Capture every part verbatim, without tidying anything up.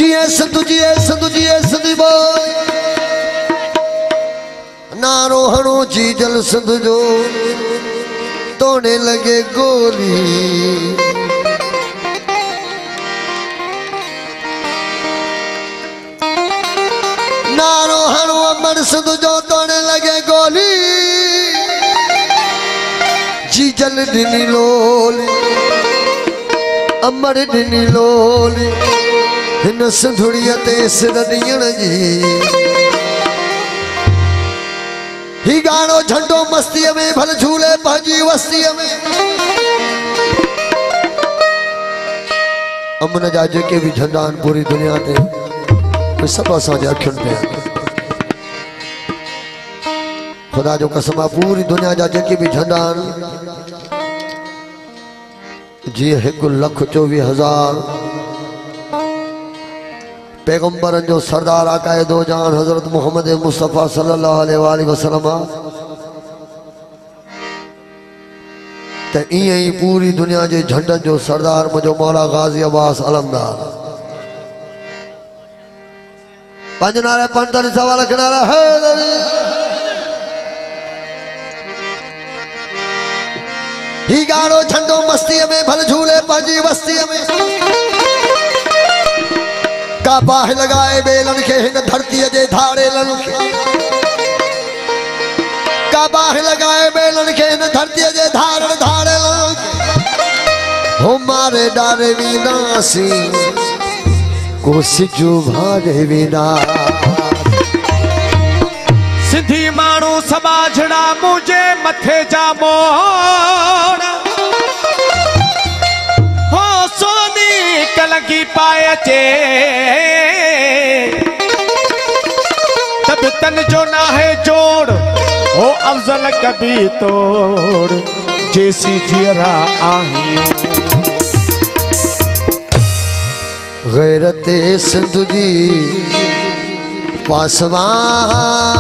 जिए सिंधु जिए सिंधु जिए सिंधी बोल नारो हणो जी जल सिंधु जो तोड़े लगे गोली नारो हणो अमर सिंधु जो तोड़े लगे गोली जी जल डिनी लोली अमर डिनी लोली हिन सिंधुड़िया ते सिर ॾियण जी ही गानो झंडो मस्तीअ में भल झूले पंहिंजी वस्तीअ में अमन जा जेके भी झंडा आहिनि पूरी दुनिया ते सभु असांजे अखियुनि ते खुदा जो कसम आहे पूरी दुनिया जा जेके भी झंडा आहिनि जीअं हिकु लख चोवीह हज़ार पैगंबरन जो सरदार आकाए दो जान हजरत मोहम्मद मुस्तफ़ा सल्लल्लाहु अलैहि वसल्लम ते इं ही पूरी दुनिया के झंडन जो सरदार मुझो मौला गाजी अब्बास अलमदार पंज नारे पंजतालीह सवाल किनारा है ही गानो झंडो मस्ती में भल झूले पंजी वस्ती में का बाह लगाए बेलन के हिन धरती जे धाड़ेलन के का बाह लगाए बेलन के हिन धरती जे धारण धाड़ेलन हो मारे डारे विनासी कोशिश जो भारे विना सिंधी मानू समाजड़ा मुझे मथे जा मोड़ हो सोनी कलंगी पाए चे तब तन जो ना है जोड़ हो अफजल कभी तोड़ जैसी जियरा आही गैरत सिंधु जी पासवान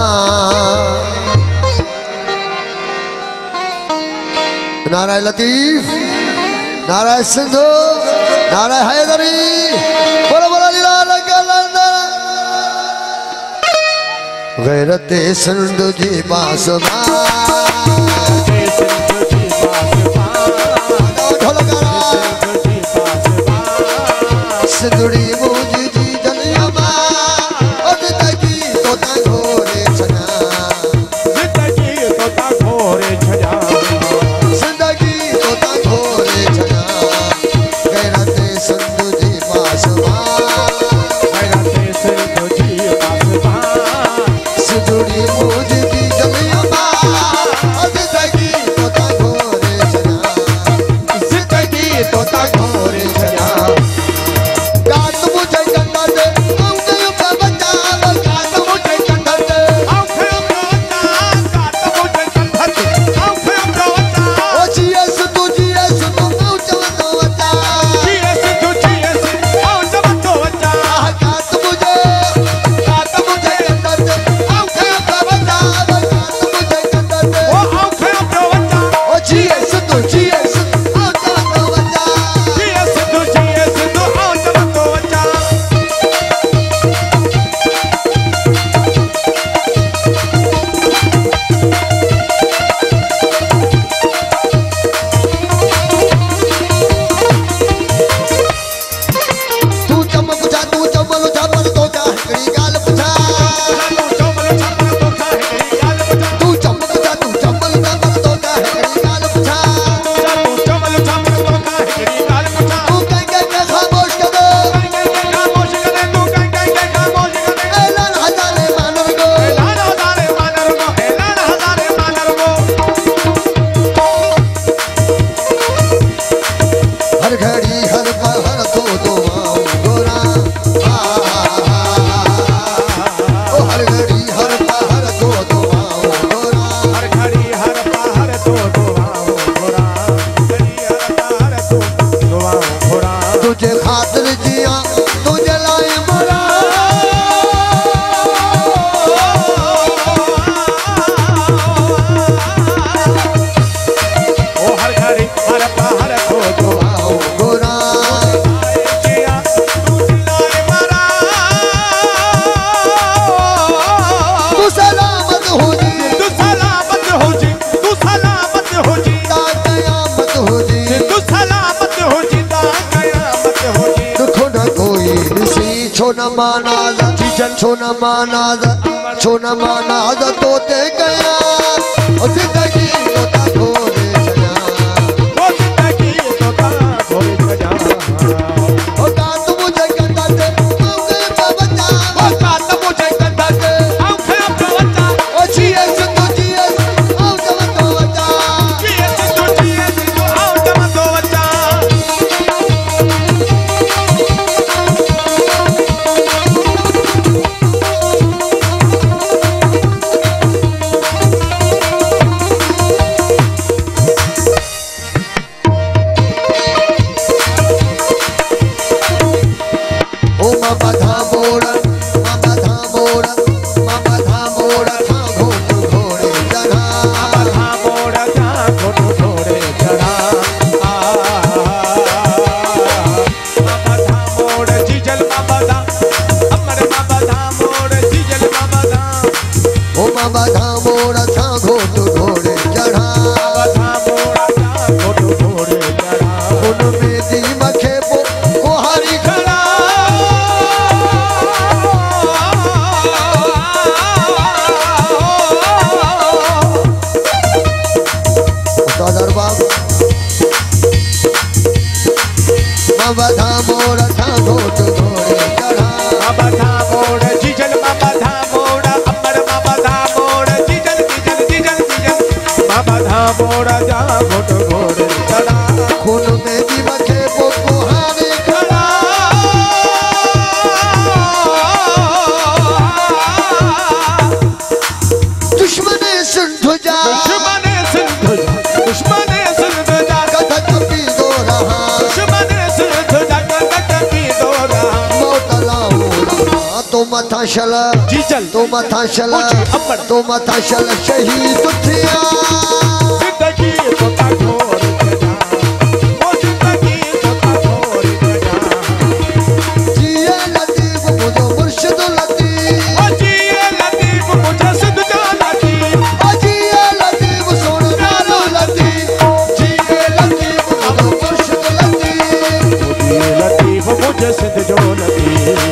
नाराय लतीफ नाराय सिंधु नाराय हैदरी बोलो बोलो लीला गैरत सिंधु जी पासवान सिंधुड़ी मुझी जी जलिया जिंदगी तो घोरे छना जिंदगी तो घोरे छना जिंदगी तो घोरे छना गैरत सिंधु जी पासवान गैरत सिंधु जी पासवान सिंधुड़ी मुझी जी जलिया जिंदगी तो घोरे छना जिंदगी तो घोरे छना गात मुझे छोना मानाज छोना मानाज छोना मानाज तोते गया ओ जिंदगी तोता घोड़े चया वो जिंदगी तोता घोड़े चया ओ कात मुझे कंधा दे आंखे पे बच्चा ओ कात मुझे कंधा दे आंखे पे बच्चा ओ जिए सिंधु जिए आओ जब तो बच्चा जिए सिंधु जिए सिंधु आओ जब तो बच्चा मामा था मोड़ा मामा था मोड़ा मामा था मोड़ा था घोट घोड़े चढ़ा मामा था मोड़ा था घोट घोड़े चढ़ा मामा था मोड़ा जीजल मामा था अमर मामा था मोड़ा जीजल मामा था ओ मामा था मोड़ा था घोट घोड़े चढ़ा मामा था मोड़ा था घोट घोड़े चढ़ा उनमें दी मखे वो कोहारी खड़ा दरबार बाबा था मोड़ा था घोट घोड़े चढ़ा बाबा था मोड़ा जीजल बाबा था मोड़ा अमर बाबा था मोड़ा जीजल जीजल जीजल जीजल बाबा था मोड़ा जा घोट घोड़े चढ़ा खून में दी मखे वो कोहारी खड़ा दुश्मने सिंधु जा दुश्मने सिंधु जा दुश्मने सिंधु जा कथा कपी दो रहा दुश्मने सिंधु जा कथा कपी दो रहा मोतला मोड़ा तो मथा शल जीजल तो मथा शल अमर तो मथा शल शहीद थिया जिंदगी तोता घोड़े चढ़ा वो जिंदगी तोता घोड़े चढ़ा जिए लतीफ मुझो मुर्शिद लतीफ ओ जिए लतीफ मुझे सिंधु जा लतीफ जिए लतीफ सोन नालो लतीफ जिए लतीफ मुझो मुर्शिद लतीफ जिए लतीफ मुझे सिंधु जो लतीफ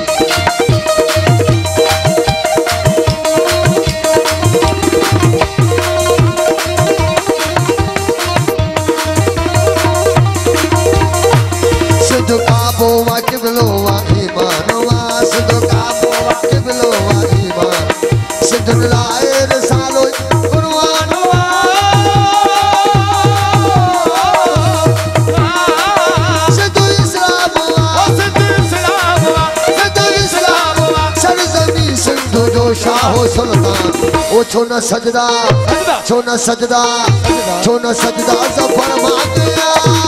सिद्धू काबो वा किबलो वा ईमान वा सिद्धू काबो वा किबलो वा ईमान सिद्धू लाए रसालो कुर्बान वा सिद्धू इस्लाम वा सिंधु इस्लाम वा सिद्धू इस्लाम वा सरजमी सिंधु जो शाहो सुल्तान ओ छो न सजदा छो न सजदा छो न सजदा जफर मांगया